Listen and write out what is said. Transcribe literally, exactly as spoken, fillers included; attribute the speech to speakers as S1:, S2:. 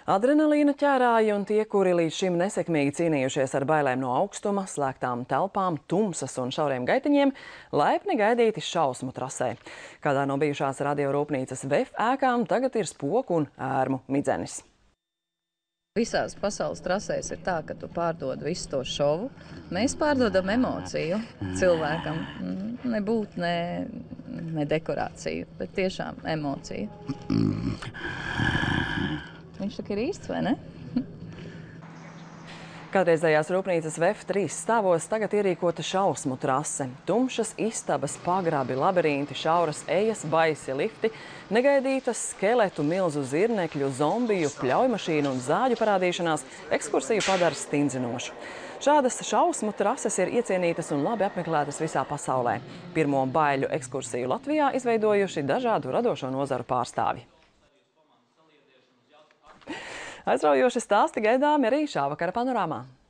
S1: Adrenalīna ķērāji un tie, kuri līdz šim nesekmīgi cīnījušies ar bailēm no augstuma, slēgtām telpām, tumsas un šauriem gaitiņiem, laipni gaidīti šausmu trasē. Kādā no bijušās radiorūpnīcas V E F ēkām tagad ir spoku un ērmu midzenis.
S2: Visās pasaules trasēs ir tā, ka tu pārdod visu to šovu. Mēs pārdodam emociju cilvēkam. Ne būt, ne, ne dekorāciju, bet tiešām emociju. Viņš tā ir īsts, vai ne?
S1: Kādreizējās rūpnīcas V E F trīs stāvos tagad ierīkota šausmu trase. Tumšas istabas, pagrabi, labirinti, šauras ejas, baisi lifti, negaidītas skeletu, milzu zirnekļu, zombiju, pļaujmašīnu un zāģu parādīšanās ekskursiju padara stindzinošu. Šādas šausmu trases ir iecienītas un labi apmeklētas visā pasaulē. Pirmo baiļu ekskursiju Latvijā izveidojuši dažādu radošo nozaru pārstāvji. Aizraujoši stāsti gaidāmi arī šā vakara panorāmā.